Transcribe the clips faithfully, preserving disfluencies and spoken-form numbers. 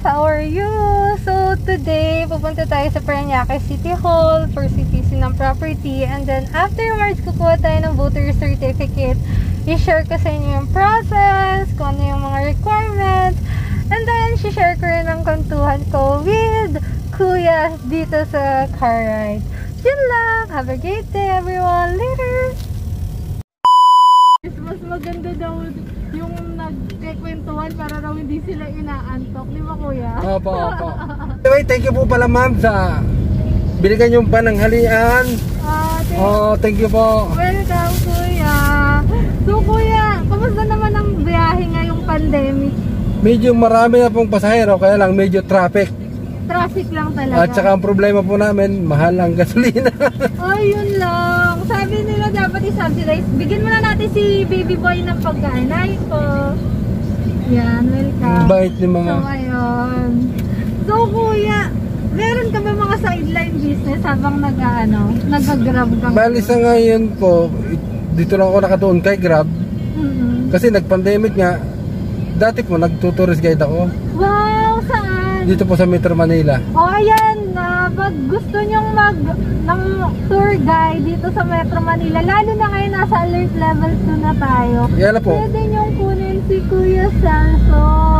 How are you? So today, pupunta tayo sa Parañaque City Hall for C P C ng property, and then afterwards, kukuha tayo ng voter certificate. I-share ko sa inyo yung process, kung ano yung mga requirements, and then share ko rin ang kwentuhan ko with Kuya dito sa car ride. Yun lang! Have a great day everyone! Later! Mas maganda daw yung nagkikwentuhan para raw hindi sila inaantok, di ba kuya? Opo, opo. Anyway, thank you po pala ma'am sa binigyan yung pananghalian. Ah, thank, Oh, thank you po. welcome kuya. So kuya, kamusta naman ang biyahe ngayong pandemic? Medyo marami na pong pasahero, kaya lang medyo traffic. Traffic lang talaga. At saka ang problema po namin, mahal ang gasolina. Ay, yun lang. Sabi nila dapat i-subsidize. Bigyan mo na natin si baby boy ng pagkain. Ay po. Yan, welcome. Bait ni mga... So, ayun. So, kuya, meron ka ba mga sideline business habang nag-ano, nag-grab ka? Bali sa ngayon po, dito lang ako nakatuon kay Grab. Mm-hmm. Kasi nag-pandemic nga, dati po nag-tourist guide ako. Wow, saan? Dito po sa Metro Manila. O, ayan, uh, pag gusto nyong mag ng tour guide dito sa Metro Manila, lalo na ngayon nasa alert level two na tayo, Yan po. pwede nyong kunin si Kuya Celso.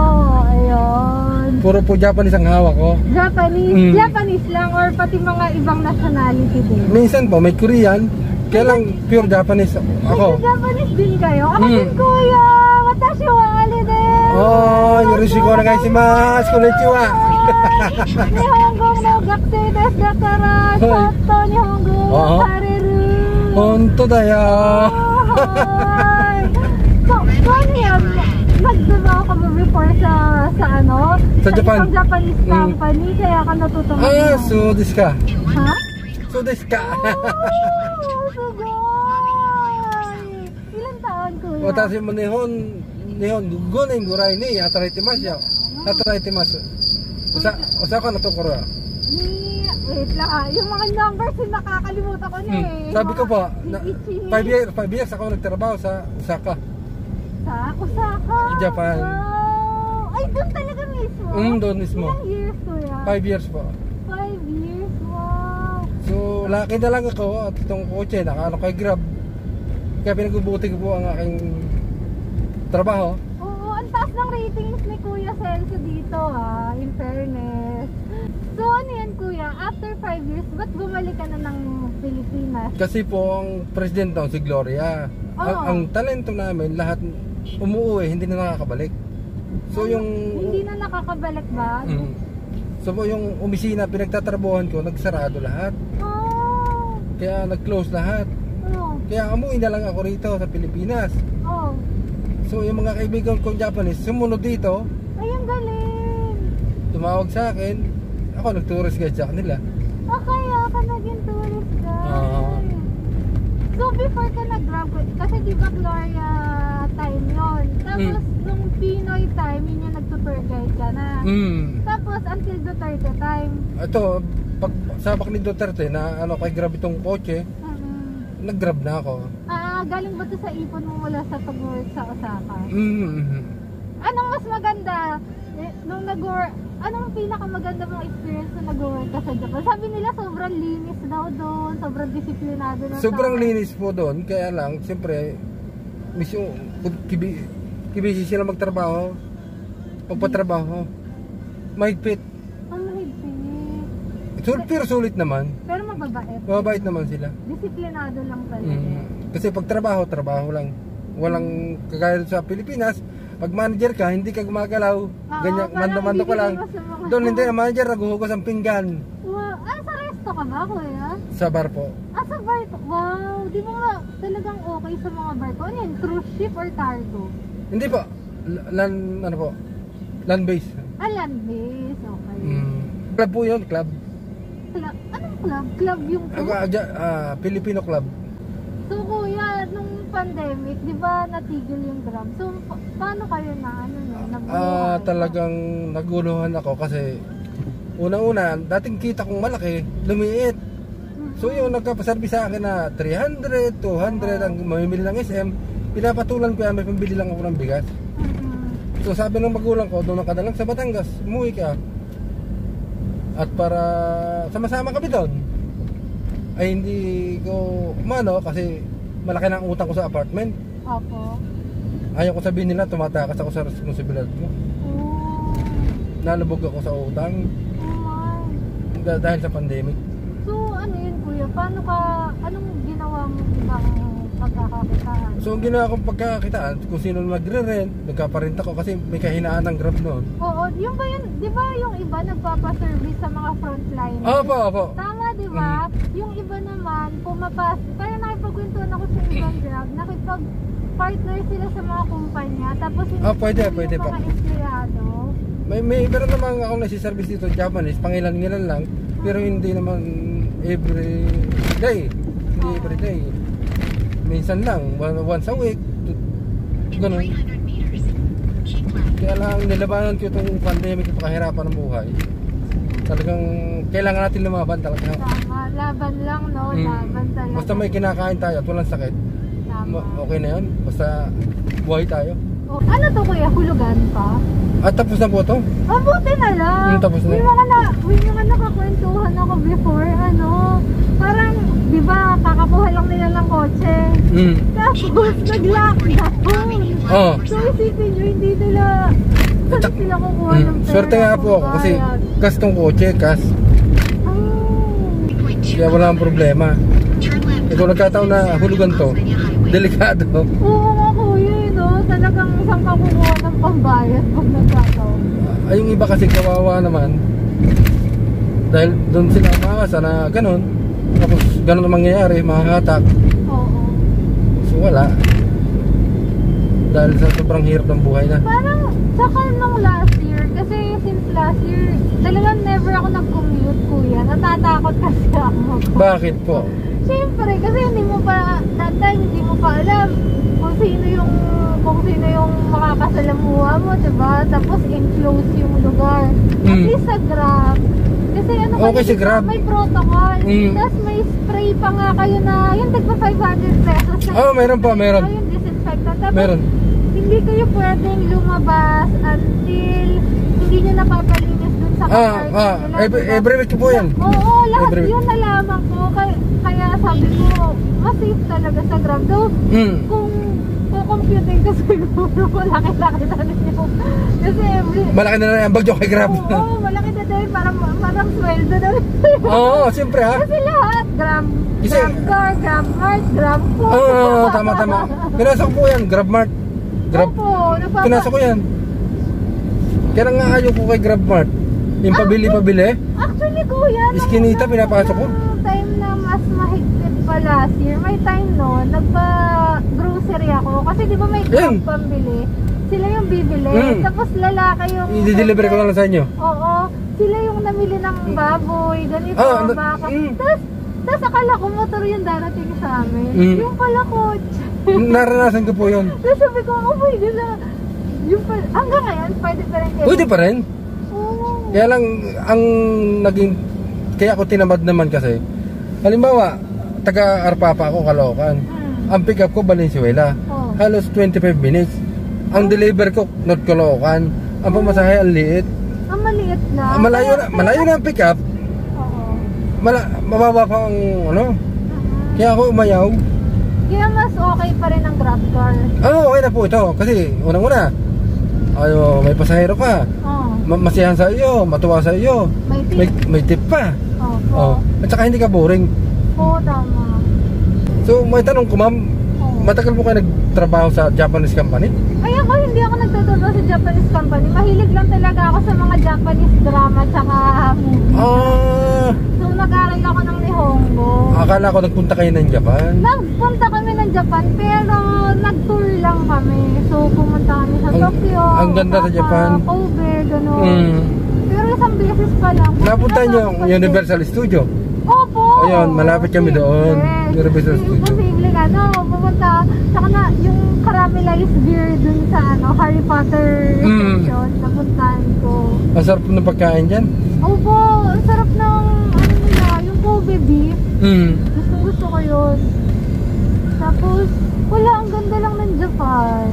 Ayun. Puro po Japanese ang hawak ko. Japanese, Mm. Japanese lang or pati mga ibang nationality din? Minsan po may Korean, kaya lang pure Japanese ako. May Japanese din kayo? Ako Mm. din kuya! Watashi wa alide! Oh, yoroshiku onegaishimasu. Konnichiwa. Nihongo no gakusei desu dakara chatto nihongo Oo. sareru. Honto da yo. Hi! So, paano yan? Nagtrabaho ka ba before sa, sa ano? Sa Japan. isang Japanese Mm. company, kaya ka natutunan Ah, mo. so desu ka. Ha? So desu ka. Oh, sugoi! Ilan taon kuya? Watashi mo nihon, nihon go nen gurai ni hataraitemashou yo. Hataraitemashou. Usa, usa ko na to koro. Ni, wait lang ah. Yung mga numbers yung nakakalimutan ko na Hmm. eh. Sabi ko po, na, Ichi. five years, five years ako nagtrabaho sa Osaka. Sa Osaka? Japan. Wow! Ay, doon talaga mismo? Mm, doon mismo. Ilang years kuya? Five years po. Five years? Wow! So, laki na lang ako at itong kotse, nakaano kay Grab. Kaya pinagbubuti ko po ang aking trabaho. Oo, ang taas ng ratings ni Kuya Celso dito ah, in fairness. So, ano yan kuya? After five years, ba't bumalik ka na ng Pilipinas? Kasi po ang president daw si Gloria. Ang, Oo. ang talento namin, lahat umuwi, hindi na nakakabalik. So yung... Hindi na nakakabalik ba? Mm, so po yung opisina, pinagtatrabuhan ko, nagsarado lahat. Oh! Kaya nag-close lahat. Oh! Kaya umuwi na lang ako rito sa Pilipinas. Oh! So yung mga kaibigan kong Japanese, sumunod dito, Ay, ang galing! tumawag sa akin. Ako nag-tourist guide sa kanila. Ah, kaya ka naging tourist guide. Oo. So, before ka nag-grab, kasi di ba Gloria time yun? Tapos, Mm. nung Pinoy time, yun yung nag-tour guide ka na. Mm. Tapos, until Duterte time. Ito, pag sabak ni Duterte na ano kay Grab itong kotse, Mm-mm. nag-Grab na ako. Ah, galing ba to sa ipon mo mula sa pag-work sa Osaka? Mm. Anong mas maganda? Eh, nung nag-work, anong pinakamaganda mong experience nung nag-work ka sa Japan? Sabi nila sobrang linis daw doon, sobrang disiplinado ng Sobrang tao. linis po doon, kaya lang, siyempre, mismo, kibi, kibisi sila magtrabaho, pagpatrabaho, mahigpit. Ang mahigpit. So, pero sulit naman, Pero mababait. mababait naman sila. Disiplinado lang talaga. Mm. Kasi pag trabaho, trabaho lang. Walang kagaya sa Pilipinas, pag manager ka, hindi ka gumagalaw, ganyan, parang mando-mando ka lang. ibibigay mo sa mga- Doon hindi ang manager, naghuhugas ang pinggan Wow. Ah, sa resto ka ba, kuya? sa bar po. Ah, sa bar to? Wow. Di mo nga talagang okay sa mga bar to? Ano yan? Cruise ship or cargo? Hindi po, L- land, ano po, land base. Ah, land base. Okay. Mm. Club po yun, club. Club? Anong club? Club yung Ah, to? ah, ah, Filipino club. So, kuya, nung pandemic, di ba natigil yung Grab? So, pa- paano kayo na, ano no? Ah, Nagbuhay? talagang naguluhan ako kasi una-una, dating kita kong malaki, lumiit. Mhm. So yung nagkapasabi sa akin na three hundred, two hundred ang mamimili ng S M, pinapatulan ko yan, may pambili lang ako ng bigas. Mhm. So sabi ng magulang ko, doon ka na lang sa Batangas, umuwi ka. At para sama-sama kami doon. Ay hindi ko umano kasi malaki na ang utang ko sa apartment. Opo. Ayaw ko sabihin nila, tumatakas ako sa responsibilidad ko. Oh. Nalubog ako sa utang Oh my. dah- dahil sa pandemic. So, ano yun kuya? Paano ka, anong ginawa mo ibang pagkakakitaan? So ang ginawa kong pagkakakitaan, kung sino magre-rent, nagkaparent ako kasi may kahinaan ng Grab noon. Oo, yung ba yun, di ba yung iba nagpapaservice sa mga frontline? Opo, opo. Tama, di ba? Yung iba naman, pumapas, kaya nakipagkwentuhan ako sa ibang Grab, nakipag-partner sila sa mga kumpanya, tapos yung, Ah, pwede, yung pwede mga pa. empleyado. May, may meron naman akong nagsiservice dito Japanese, pangilan-ngilan lang, pero hindi naman every day. Hindi every day. Minsan lang, one- once a week. Ganun. Kaya lang nilabanan ko itong pandemic at kahirapan ng buhay. Talagang kailangan natin lumaban talaga. Tama, laban lang, no? Mm. Laban talaga. Basta may kinakain tayo at walang sakit, Tama. ma- okay na yun. Basta buhay tayo. Oh, ano to kuya? Hulugan pa? At tapos na po ito. Mabuti na lang. Hmm, tapos na. May mga, na, may mga nakakwentuhan ako before, ano, parang, di ba, kakakuha lang nila ng kotse. Mm. Tapos, nag-lockdown. Oh. So, isipin nyo, hindi nila, saan Tsak- sila kukuha Mm. ng pera? Swerte nga po ako kasi pambayad? kas tong kotse, kas. Oh. Kaya wala akong problema. E kung nagkataon na hulugan to, delikado. Oo nga kuya, eh, no? Talagang saan ka kukuha ng pambayad pag nagkataon. Ay, yung iba kasi kawawa naman. Dahil doon sila umaasa na ganun. Tapos ganun ang mangyayari, makakatak. Oo. So wala. Dahil sa sobrang hirap ng buhay na. Parang, saka nung last year, kasi since last year, talagang never ako nag-commute, kuya. Natatakot kasi ako. Bakit po? Siyempre, kasi hindi mo pa, that time, hindi mo pa alam kung sino yung, kung sino yung makakasalamuha mo, diba? Tapos enclosed yung lugar. At Mm. least sa Grab, kasi ano Okay, kasi, sa Grab. may protocol. Mm. Tapos may spray pa nga kayo na, yung tagpa five hundred pesos. na- Oh, meron pa, meron. Oh, yung disinfectant. Tapos, Meron. hindi kayo pwedeng lumabas until hindi nyo napapalinis dun sa Ah, car. ah, every, every week po yan. Oo, lahat Every week. yun nalaman ko. Kaya, kaya sabi ko, mas safe talaga sa Grab. Though, Mm. kung kukomputing ko siguro, malaki-laki na rin yung... Kasi every... Malaki na na yung bagyo kay Grab. Oo, malaki na din. Parang, parang sweldo na rin. Oo, siyempre ha. Kasi lahat, Grab, Kasi- Grab car, Grab mart, Grab food. Oo, oh, tama tama. Pinasok ko po yan, Grab Mart. Grab. Opo, nagpapa- Pinasok ko yan. Kaya nga ayaw ko kay Grab Mart. Yung pabili-pabili. Actually, kuya, nung- Iskinita, pinapasok ko. nung time na mas mahigpit pa last year, may time noon, nagpa-grocery ako. Kasi di ba may Yan. Grab pambili? Sila yung bibili. Mm. Tapos lalaki yung... I-deliver ko na lang sa inyo. Oo. Sila yung namili ng baboy, ganito, Ah, ano- baka. mm. Tapos, tapos akala ko motor yung darating sa amin. Mm. Yung pala kotse. Naranasan ko po yun. Tapos sabi ko, oh my God, na, yung pala, hanggang ngayon, pwede pa rin kayo. Pwede pa rin. Oo. Kaya lang, ang naging, kaya ako tinamad naman kasi, halimbawa, taga Arpapa ako, Caloocan. Mm. Ang pick up ko, Valenzuela. Oh. Halos twenty-five minutes. Ang deliver ko, North Caloocan. Ang pamasahe, ang liit. Ang maliit na. Ah, malayo na, malayo na ang pick up. Oo. Mala, mababa pa ang, ano, Mhm. kaya ako umayaw. Kaya mas okay pa rin ang Grab car. Oo, okay na po ito. Kasi, unang-una, ayo, may pasahero ka. Oo. Ma- masiyahan sa iyo, matuwa sa iyo. May tip. May, may tip pa. Opo. Oh. At saka hindi ka boring. Oo, tama. So, may tanong ko, ma'am, Oo. matagal po kayo nagtrabaho sa Japanese company? Ay ako, hindi ako nagtatrabaho sa Japanese company. Mahilig lang talaga ako sa mga Japanese drama tsaka movie. Ah, So, nag-aral ako ng Nihongo. akala ko nagpunta kayo ng Japan. Nagpunta kami ng Japan, pero nag-tour lang kami. So, pumunta kami sa Ang- Tokyo, ang ganda sa Osaka, Japan. Kobe, gano'n. Mm. Pero isang beses pa lang. Napunta niyo ang Kasi- Universal Studio. Opo! Ayun, malapit kami doon. Yes. Universal Studio. Imposible ka, no? Pumunta. Saka na, yung caramelized beer dun sa ano, Harry Potter Mm. section, napuntahan ko. Ang sarap ng pagkain dyan. Opo, ang sarap ng, ano nila, yung Kobe beef. Mm. Gusto gusto ko yun. Tapos, wala, ang ganda lang ng Japan.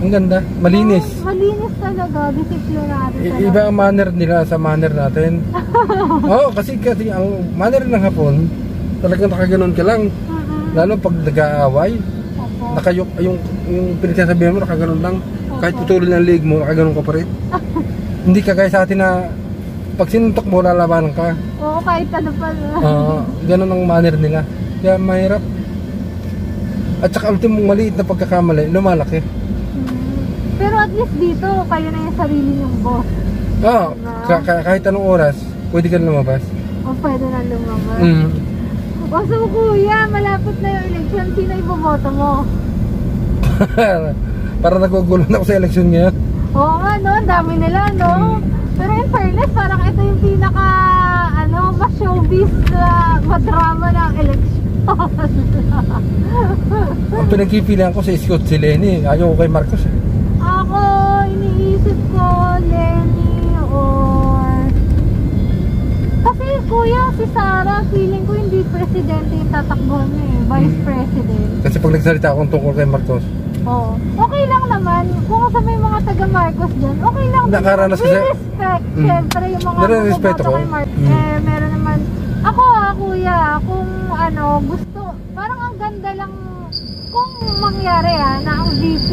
Ang ganda, malinis. Oh, malinis talaga, disiplinado I- talaga. iba ang manner nila sa manner natin. Oo, kasi kasi ang manner ng Hapon, talagang nakaganon ka lang. Mm-mm. Lalo pag nag-aaway, Opo. nakayok, yung, yung pinagsasabihan mo, nakaganon lang. Kahit putulin ng leg mo, nakaganon ka pa rin. Hindi ka kaya sa atin na pag sinuntok mo, lalabanan ka. Oo, kahit ano pa. Oo, ganon ang manner nila. Kaya mahirap. At saka ultimong maliit na pagkakamali, lumalaki. Mm. Pero at least dito, kayo na yung sarili niyong boss. Oo, ka- ka- kahit anong oras, pwede ka na lumabas. O pwede na lumabas. Mm. O so kuya, malapit na yung election. Sino iboboto mo? Para nagugulong ako sa eleksyon ngayon. Oo nga, no? Ang dami nila, no? Pero in fairness, parang ito yung pinaka, ano, mas showbiz na madrama ng election. Ang pinagpipilian ko sa Scott si Lenny. Ayaw ko kay Marcos eh. Ako, iniisip ko, Lenny, or... Kasi kuya, si Sarah, feeling ko hindi presidente yung tatakbuhan niya eh. Vice President. Kasi pag nagsalita akong tungkol kay Marcos, Oo. Okay lang naman. Kung sa may mga taga Marcos dyan, okay lang. Nakaranas We kasi- respect. Mm. Siyempre, yung mga Nire-respeto bumoboto ko. kay Marcos. Mm. Eh, meron naman. Ako ah, kuya, kung ano, gusto, parang ang ganda lang, kung mangyari ah, na ang V P,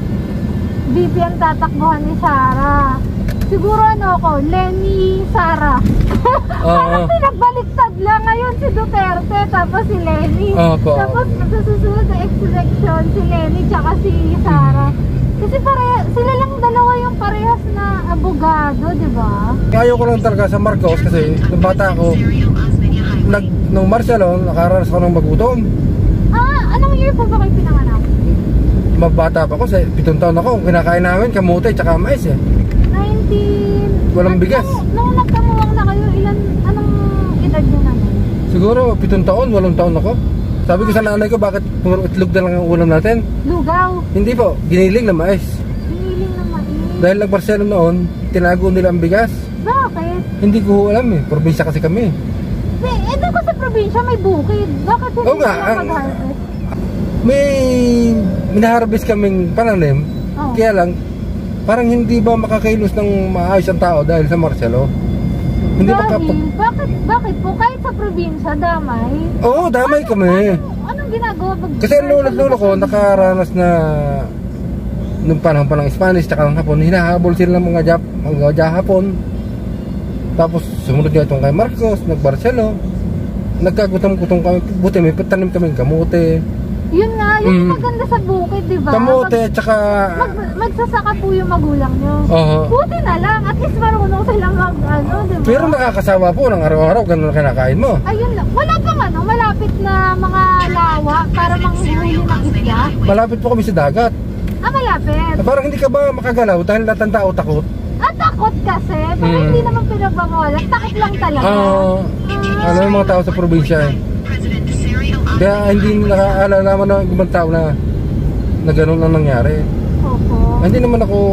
V P ang tatakbuhan ni Sarah. Siguro ano ako, Lenny, Sarah. Parang Oo. pinagbaliktad lang ngayon si Duterte, tapos si Lenny. Opo. Tapos sa susunod na election, si Lenny tsaka si Sarah. Kasi pare, sila lang dalawa yung parehas na abogado, di ba? ayaw ko lang talaga sa Marcos kasi nung bata ako, nag, nung Marcelo, nakaranas ako ng magutom. Ah, anong year po ba kayo pinanganak? Mabata pa ako, sa pitong taon ako, kinakain namin kamote tsaka mais eh. nineteen... Walang bigas. Nung, nung nagkamuwang na kayo, ilan, anong edad nyo naman? Siguro pitong taon, walong taon ako. Sabi ko sa nanay ko, bakit puro itlog na lang ang ulam natin? Lugaw. Hindi po, giniling na mais. Hiniling na mais. Dahil nag-Marcelo noon, tinago nila ang bigas. Bakit? Hindi ko alam eh, probinsya kasi kami. Eh, eh di ko sa probinsya may bukid. Bakit hindi Oo nga, sila ang- mag-harvest? May minaharvest kaming pananim, Oh. kaya lang, parang hindi ba makakailos ng maayos ang tao dahil sa Marcelo? Hindi ba Dahil, kapag... bakit, bakit po kahit sa probinsya, damay? Oo, damay kami. Anong, anong ginagawa pag... Kasi ang lolo-lolo ko nakaranas na nung panahon pa ng Spanish tsaka ng Hapon, hinahabol sila ng mga Jap, mga Japon. Tapos sumunod nga itong kay Marcos, nag-Barcelo. Nagkagutom-gutom kami, buti may tanim kaming kamote. Yun nga, yun Mm. maganda sa bukid, di ba? Kamote Mag, at tsaka... mag, magsasaka po yung magulang nyo. Oo. Buti na lang, at least marunong silang mag, ano, di ba? Pero nakakasawa po ng araw-araw, ganun ang kinakain mo. Ayun lang, wala pang ano, malapit na mga lawa para manghuli ng isda. Malapit po kami sa dagat. Ah, malapit. Parang hindi ka ba makagalaw dahil lahat ng tao takot? At takot kasi, pero Mm. hindi naman pinagbabawalan. Takot lang talaga. Oo. Ah. Ano yung mga tao sa probinsya eh. Kaya hindi nakaalalaman ng ibang tao na na ganun ang nangyari. Opo. Hindi naman ako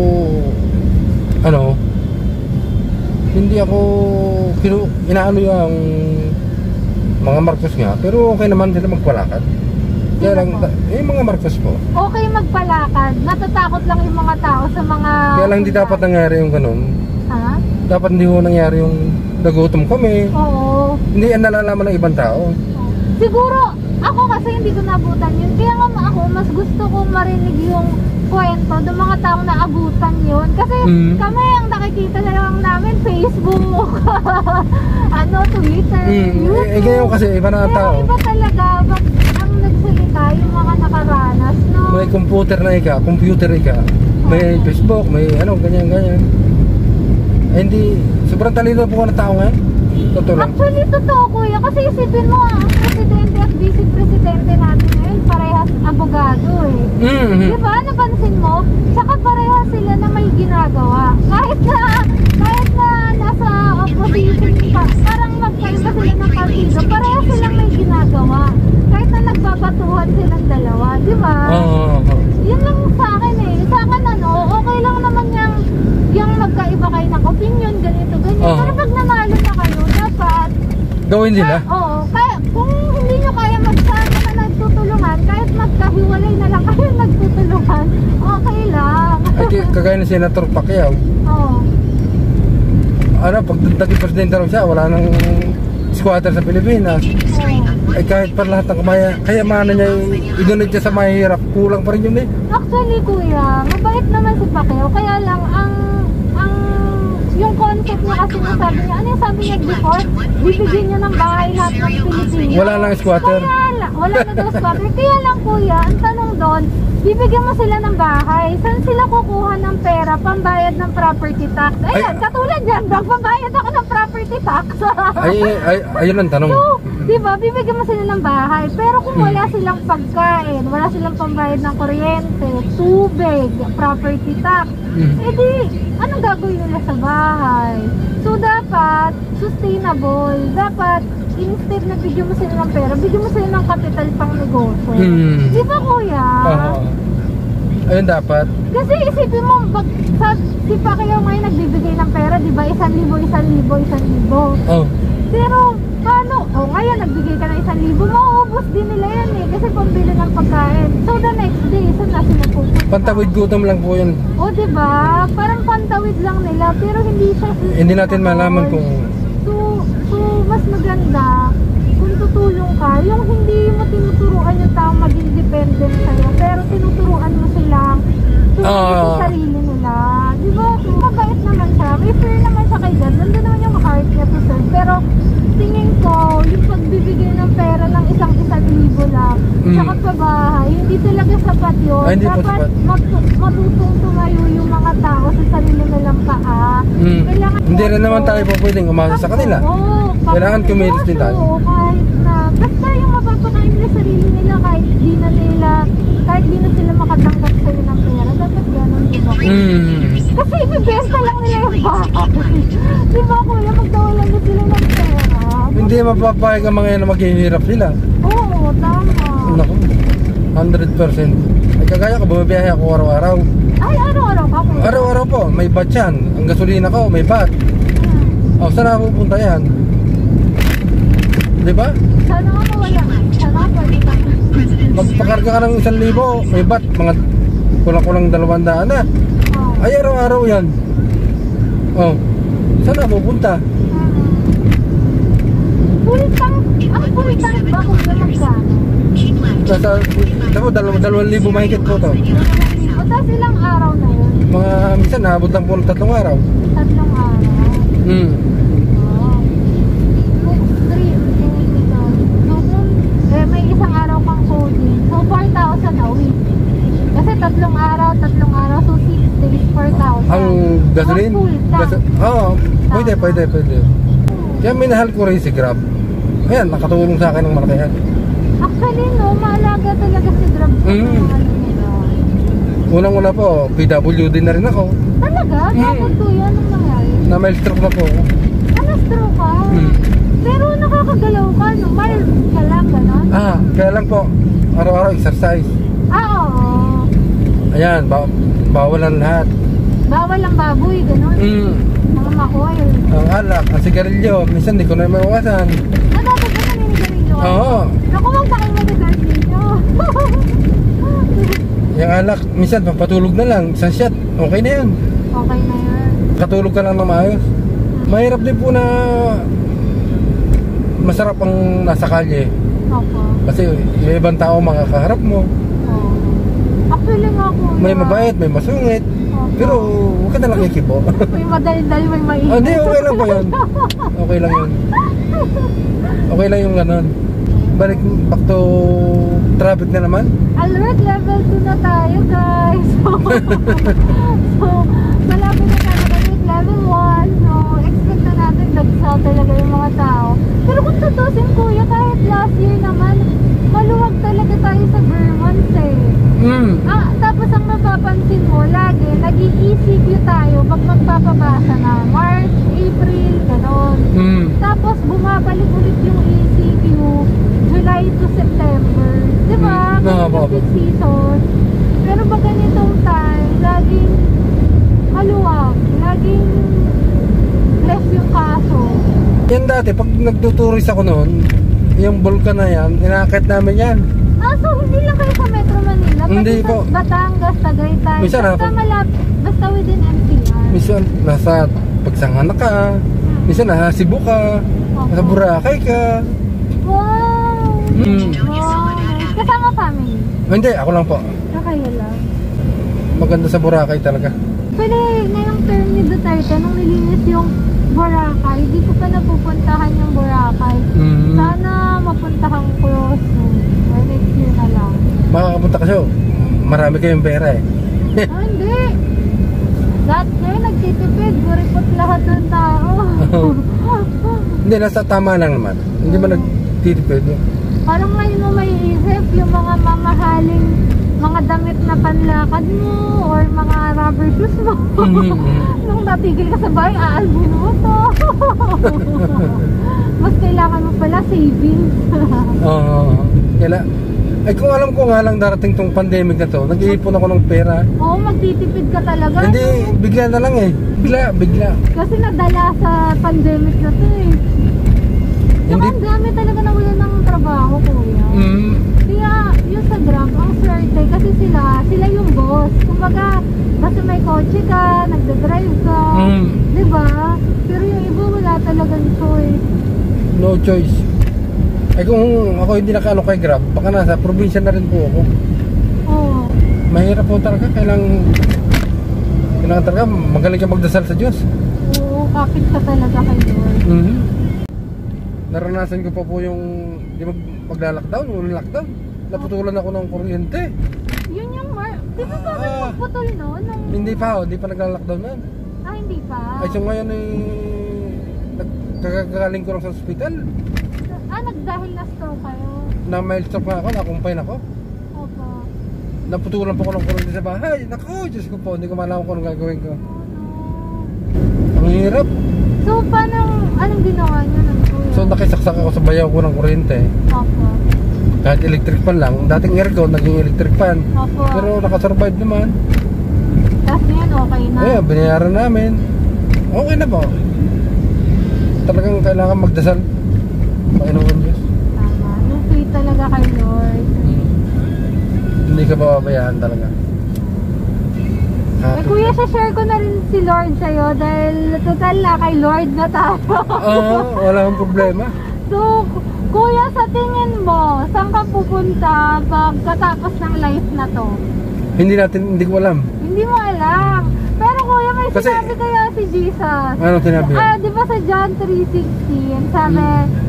ano hindi ako kinu, inaano yung mga Marcos nga, pero okay naman sila magpalakad. Kaya lang, Sino po? eh mga Marcos po. Okay magpalakad. Natatakot lang yung mga tao sa mga... Kaya lang hindi dapat nangyari yung ganun. Ha? Dapat hindi ho nangyari yung nagutom kami. Oo. Hindi ang nalalaman ng ibang tao. Siguro, ako kasi hindi ko nabutan yun. Kaya nga ako, mas gusto ko marinig yung kwento ng mga taong naabutan yun. Kasi Mm. kami ang nakikita na lang namin, Facebook, ano, Twitter, Mm, YouTube. eh, eh, ganyan kasi iba na ang Pero tao. iba talaga, pag ang nagsalita yung mga nakaranas, no? May computer na ika, computer ika. May Facebook, may ano, ganyan, ganyan. Eh, hindi, sobrang talino po ng tao ngayon. Totoo lang. Actually, totoo kuya. Kasi isipin mo, ang presidente at vice-presidente natin ngayon, parehas abogado eh. Mm-hmm. Di ba? Napansin mo? Saka parehas sila na may ginagawa. Kahit na, kahit na nasa opposition pa, parang magkaiba sila ng partido, parehas silang may ginagawa. Kahit na nagbabatuhan silang dalawa. Di ba? Oo. Yun lang sa akin eh. Sa akin ano, okay lang naman yung, yung magkaiba kayo ng opinion, ganito, ganyan. Oo. Pero pag nanalo na kayo, dapat Gawin nila. Ah, oo. Kaya, kung hindi nyo kaya magsama na nagtutulungan, kahit magkahiwalay na lang kayo nagtutulungan, okay lang. kagaya ng Senator Pacquiao. Oo. Ano, pag naging presidente raw siya, wala nang squatter sa Pilipinas. Oo. Ay kahit pa lahat ng kamaya, kayamanan niya yung idonate niya sa mahihirap, kulang pa rin yun eh. Actually, kuya, mabait naman si Pacquiao. Kaya lang, ang ang yung concept niya kasi nasabi niya, ano yung sabi niya before? Bibigyan niya ng bahay lahat ng Pilipino. Wala lang squatter. Kaya lang, wala na daw squatter. Kaya lang, kuya, ang tanong doon, bibigyan mo sila ng bahay. Saan sila kukuha ng pera pambayad ng property tax? Ayan, Ay. katulad yan, pambayad ako ng property tax. Ay, ay, ayun ang tanong. So, di ba, bibigyan mo sila ng bahay. Pero kung wala silang pagkain, wala silang pambayad ng kuryente, tubig, property tax, Hmm. eh di, anong gagawin nila sa bahay? So, dapat, sustainable. Dapat, instead na bigyan mo sila ng pera, bigyan mo sila ng kapital pang negosyo. Hmm. Di ba, kuya? Oo. Ayun dapat. Kasi isipin mo, bag, sa, si Pacquiao ngayon nagbibigay ng pera, di ba? Isang libo, isang libo, isang libo. Oh. Pero, paano? O, oh, ngayon, nagbigay ka ng isang libo, mauubos din nila yan eh. Kasi pambili ng pagkain. So, the next day, saan na sila pupunta? Pantawid gutom lang po yun. O, diba? Parang pantawid lang nila, pero hindi siya... Hindi natin malaman kung... So, so, mas maganda kung tutulong ka, yung hindi mo tinuturuan yung tao maging dependent sa'yo, pero tinuturuan mo silang tulungan Ah. sa sarili nila. Di ba? Mabait naman siya. May fair naman siya kay God. Nandun naman yung heart niya to serve. Pero tingin ko, yung pagbibigay ng pera ng isang isang libo lang, Mm. saka pa bahay, hindi talaga sapat yun. Ay, hindi po Dapat sapat. matu- matutong tumayo yung mga tao sa sarili nilang paa. Hmm. Kailangan Hindi rin naman tayo po pwedeng umasa sa kanila. Oo, Kailangan kumilos din tayo. Oo, kahit na, basta yung mapapakain nila sarili nila kahit di na nila, kahit di na sila makatanggap sa'yo ng pera, dapat gano'n, di ba? Hmm. Kasi ibibenta lang nila yung bahay. Di ba, kuya, magdawalan na sila ng pera. Hindi mapapayag ang mga yan na maghihirap sila. Oo, tama. Naku, one hundred percent. Ay kagaya ko, bumabiyahe ako araw-araw. Ay, araw-araw ka, kuya. Araw-araw po, may bat yan. Ang gasolina ko, may bat. Hmm. O, saan na pupunta yan? Di ba? Sana ka mawala. Sana ka pwede ka. Magpakarga ka ng isang libo, may bat. Mga kulang-kulang dalawang daan na. Oo. Ay, araw-araw yan. O, saan na pupunta? Full tank. Ang full tank ba kung ba magkano? Nasa, ako, dalawang, dalawang libo mahigit po to. O, tapos ilang araw na yun? Mga, minsan, naabot lang po ng tatlong araw. Tatlong araw. Hmm. Oh. Three, so, kung eh, may isang araw kang coding, so four thousand a week. Kasi tatlong araw, tatlong araw, so six days, four thousand. Ang gasolin? Full tank. Gas- Oo, pwede, pwede, pwede. Kaya minahal ko rin si Grab. Ayan, nakatulong sa akin ng malaki yan. Actually, no, maalaga talaga si Grab sa Mm. mga ano nila. Unang-una po, P W D na rin ako. Talaga? Mm. Bakit to yan? Anong nangyari? Na mild stroke na po ako. Ano, stroke ka? Hmm. Pero nakakagalaw ka, no? Mild ka lang, gano'n? Ah, kaya lang po, araw-araw exercise. Ah, oo. Ayan, ba bawal ang lahat. Bawal ang baboy, gano'n? Mm. Mga makoy. Ang alak, ang sigarilyo, minsan di ko na maiwasan. Ah, dapat ka naninigarin nyo? Oo. Naku, magpakain mo sa ninyo. Yung alak, minsan papatulog na lang, isang shot, okay na yun. Okay na yun. Katulog ka lang na maayos. Mahirap din po na masarap ang nasa kalye. Opo. Kasi may ibang tao makakaharap mo. Oo. Actually nga po. May mabait, may masungit. Opo. Pero huwag ka na lang ikibo. May madali-dali, may mainit. Ah, Hindi, okay lang po yun. Okay lang yun. Okay lang yung ganon. Balik back to traffic na naman. Alert level two na tayo, guys. So, so malapit na tayo alert level one. So, expect na natin dagsaw talaga yung mga tao. Pero kung tutusin, kuya, kahit last year naman, maluwag talaga tayo sa Vermont eh. Mm. Ah, tapos ang mapapansin mo, lagi, nag-E C Q tayo pag magpapabasa na. March, April, ganon. Mm. Tapos bumabalik ulit yung E C Q July to September. Di ba? Hmm, Kasi nga po. peak season. Pero pag ganitong time, laging maluwag. Laging less yung kaso. Yan dati, pag nagtuturis ako noon, yung bulkan na yan, inakit namin yan. Ah, so hindi lang kayo sa Metro Manila, Hindi pati po. sa Batangas, Tagaytay. Minsan basta ako- malap, basta within N C R. Minsan nasa Pagsangana ka, minsan nasa Cebu ka, nasa Boracay ka. Wow! Hmm. Wow! Kasama family? Hindi, ako lang po. Na kayo lang? Maganda sa Boracay talaga. Pwede ngayong term ni Duterte, nung nilinis yung Boracay, di ko pa napupuntahan yung Boracay. Mm. Sana mapuntahan ko soon. Or next year na lang. Makakapunta kasi, oh, marami kayong pera eh. Ah, hindi. Lahat kayo nagtitipid. Buripot lahat ng tao. Hindi, nasa tama lang naman. Hindi man nagtitipid. Parang ngayon mo may isip yung mga mamahaling mga damit na panlakad mo or mga rubber shoes mo. Mhm. Nung natigil ka sa bahay, aalbin mo to. Mas kailangan mo pala savings. Oo. Kaya, ay kung alam ko nga lang darating tong pandemic na to, nag-iipon ako ng pera. Oo, magtitipid ka talaga. Hindi, bigla na lang eh. Bigla, bigla. Kasi nadala sa pandemic na to eh. Saka Hindi. ang dami talaga na wala ng trabaho, kuya. Mm. Kaya yung sa Grab, ang swerte kasi sila, sila yung boss. Kumbaga, basta may kotse ka, nagdadrive ka, Mm. di ba? Pero yung iba wala talagang choice. No choice. Ay kung ako hindi nakaano kay Grab, baka nasa probinsya na rin po ako. Oo. Mahirap po talaga, kailangan kailangan talaga magaling ka magdasal sa Diyos. Oo, kapit ka talaga kay Lord. Mhm. Naranasan ko pa po yung di mag magla-lockdown, walang lockdown. Naputulan ako ng kuryente. Yun yung mar... Di ba ba Ah. magputol no? Nung... Hindi pa, oh, hindi pa nagla-lockdown na. Ah, hindi pa? Ay so ngayon ay nagkakagaling ko lang sa ospital. Ah, nagdahil na stroke kayo? Na mild stroke na ako, nakumpay na ako. Opo. Naputulan po ko ng kuryente sa bahay. Naku, Diyos ko po, hindi ko malaman kung anong gagawin ko. Oh, no. Ang hirap. So, paano, anong ginawa niyo nun, kuya? So nakisaksak ako sa bayaw ko ng kuryente. Opo. Kahit electric fan lang. Dating aircon, naging electric fan. Opo. Pero nakasurvive naman. Tapos ngayon, okay na? Ayun, binayaran namin. Okay na po. Talagang kailangan magdasal. Panginoon Diyos. Tama. Yung faith talaga kay Lord. Hindi ka pababayaan talaga. Eh, kuya, share ko na rin si Lord sa'yo dahil total na kay Lord na tayo. Oo, wala akong problema. So, kuya, sa tingin mo, saan ka pupunta pagkatapos ng life na to? Hindi natin, hindi ko alam. Hindi mo alam. Pero kuya, may Kasi- sinabi kaya si Jesus. Anong sinabi yan? Ah, di ba sa John three sixteen, sabi,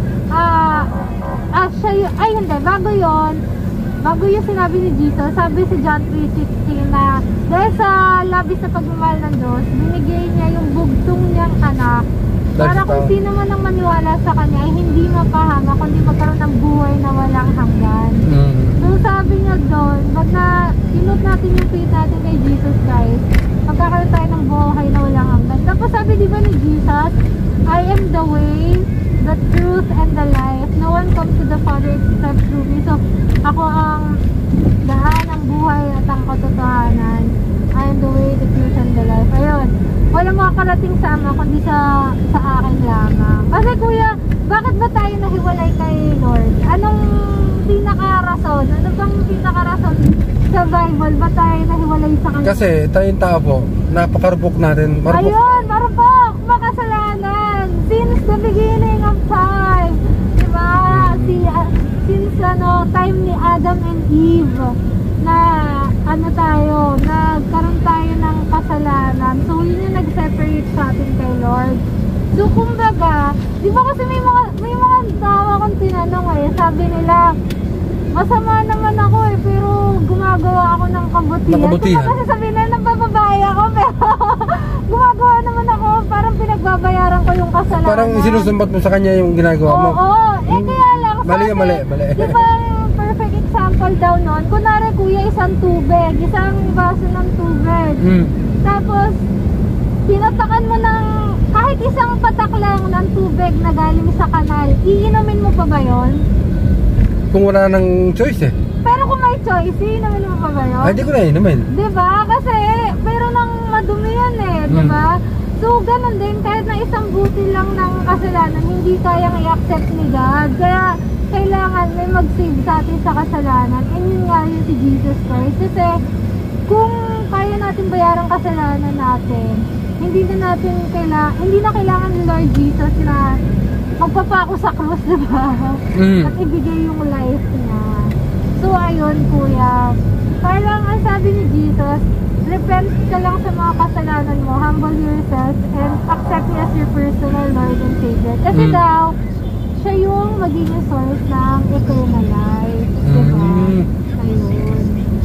ah, ah, siya y- ay hindi, bago yon bago yung sinabi ni Jesus, sabi sa John three sixteen na dahil sa labis na pagmamahal ng Diyos, binigay niya yung bugtong niyang anak para kung Lifestyle. sino man ang maniwala sa kanya ay hindi mapahama kundi magkaroon ng buhay na walang hanggan. Mm. So sabi niya doon, pag na tinut natin yung faith natin kay Jesus Christ, magkakaroon tayo ng buhay na walang hanggan. Tapos sabi di ba ni Jesus, I am the way, the truth, and the life. No one comes to the Father except through me. So ako ang daan, ang buhay at ang katotohanan. I am the way, the truth, and the life. Ayun. Walang makakarating sa ama kundi sa, sa akin lamang. Kasi kuya, bakit ba tayo nahiwalay kay Lord? Anong pinaka-rason? Ano bang pinaka-rason sa Bible ba tayo nahiwalay sa kanya? Kasi tayong tao po, napakarupok natin. Marupok. Ayun, marupok, makasalanan. Since the beginning of time. Diba? Si, uh, since ano, time ni Adam and Eve na ano tayo, nagkaroon tayo ng kasalanan. So, yun yung nag-separate sa atin kay Lord. So, kumbaga, di ba kasi may mga, may mga tao akong tinanong eh, sabi nila, masama naman ako eh, pero gumagawa ako ng kabutihan. Ng kabutihan. So, kasi sabi nila, nagbababae ako, pero gumagawa naman ako, parang pinagbabayaran ko yung kasalanan. Parang sinusumbat mo sa kanya yung ginagawa mo. Oo, eh kaya lang, Mali, sabi, mali, mali. di ba ang perfect example daw nun, kunwari kuya, isang tubig, isang baso ng tubig. Mm. Tapos, pinatakan mo ng kahit isang patak lang ng tubig na galing sa kanal, iinumin mo pa ba yun? Kung wala nang choice eh. Pero kung may choice, iinumin mo pa ba yun? Ay, di ko na inumin. Diba? Kasi, pero nang madumi yan eh, diba? So, ganun din, kahit na isang buti lang ng kasalanan, hindi kayang i-accept ni God. Kaya, kailangan may mag-save sa atin sa kasalanan. And yun nga yun si Jesus Christ. Kasi kung kaya natin bayaran kasalanan natin, hindi na natin kailangan, hindi na kailangan ni Lord Jesus na magpapako sa krus, diba? Mm. At ibigay yung life niya. So ayun kuya, parang ang sabi ni Jesus, repent ka lang sa mga kasalanan mo, humble yourself, and accept me as your personal Lord and Savior. Kasi Mm. daw, siya yung magiging source ng eternal life. Diba? Mm. Ayun.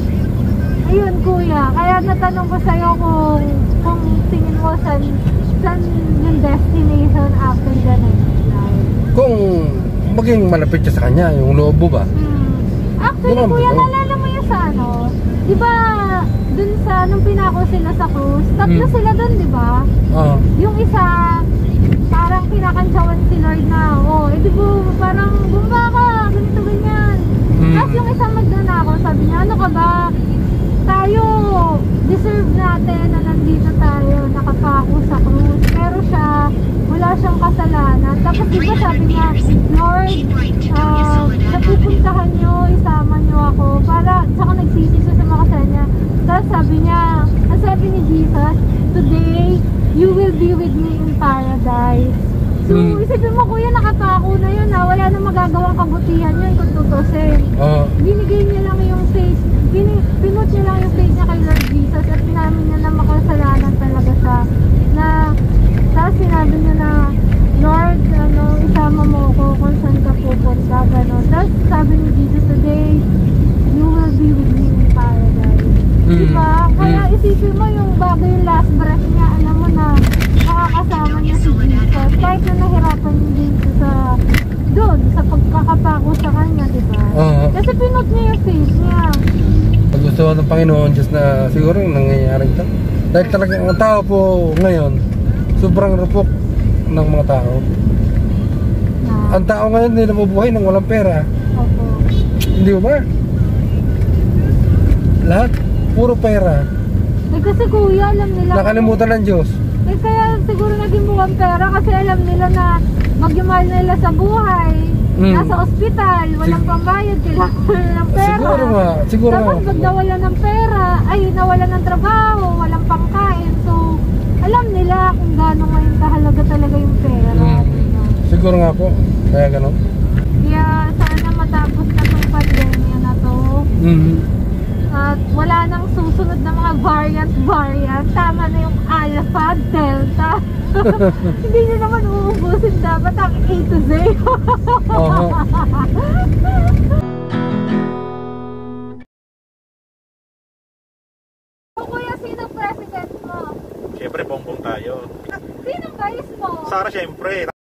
Ayun kuya, kaya natanong ko sa'yo kung, kung tingin mo saan, saan yung destination after the next life. Kung maging malapit siya sa kanya, yung lobo ba? Hmm. Actually Yun ang kuya, buo. nalala mo yung sa ano, di ba dun sa, nung pinako sila sa cruise, tatlo Hmm. sila dun, di ba? Oo. Yung isa, parang kinakantsawan si Lord na, oh, edi po, parang bumba ka, ganito ganyan. Hmm. Tapos yung isang magnanakaw, sabi niya, ano ka ba? Tayo, deserve natin na nandito tayo, nakapako sa cruise. Pero siya, wala siyang kasalanan. Tapos diba sabi niya, Lord, uh, napupuntahan niyo, isama niyo ako. Para, saka nagsisi siya sa mga kasalanan niya. Tapos sabi niya, ang sabi ni Jesus, today, you will be with me in paradise. So, Hmm. isipin mo kuya, nakapako na yun ha. Wala nang magagawang kabutihan yun kung tutusin. Oo. Binigay niya lang yung faith, pin, pinut niya lang yung faith niya kay Lord Jesus at pinamin niya na makasalanan talaga siya. Na, tapos sinabi niya na, Lord, ano, isama mo ako kung saan ka pupunta, gano'n. Tapos sabi ni Jesus, today, you will be with me in paradise. Mm. Diba? Kaya Mm. isipin mo yung bago yung last breath niya, alam mo na, makakasama niya si Jesus. Kahit na nahirapan din siya sa, doon, sa pagkakapako sa kanya, diba? Oo. Kasi pinot niya yung face niya. Pagustuhan ng Panginoon Diyos na siguro yung nangyayari ito. Dahil talagang ang tao po ngayon, sobrang rupok ng mga tao. Na, Ang tao ngayon hindi nabubuhay nang walang pera. opo. Hindi ba? Lahat, puro pera. Eh kasi kuya, alam nila. Nakalimutan ng Diyos. Eh kaya siguro naging mukhang pera kasi alam nila na magyamahal nila sa buhay. Mm. Nasa ospital, walang Sig- pambayad, kailangan nila ng pera. Siguro nga, siguro nga. Tapos pag nawala ng pera, ay nawala ng trabaho, walang pangkain. So, alam nila kung gaano ngayon kahalaga talaga yung pera. Mm. Diba? Siguro nga po, kaya gano'n. Kaya sana matapos na itong pandemya na to. Mm. At wala nang susunod na mga variant-variant. Tama na yung Alpha, Delta. Hindi nyo naman uubusin dapat ang A to Z. Oo. Kuya, sino president mo? Siyempre, bongbong tayo. Sino vice mo? Sara, siyempre.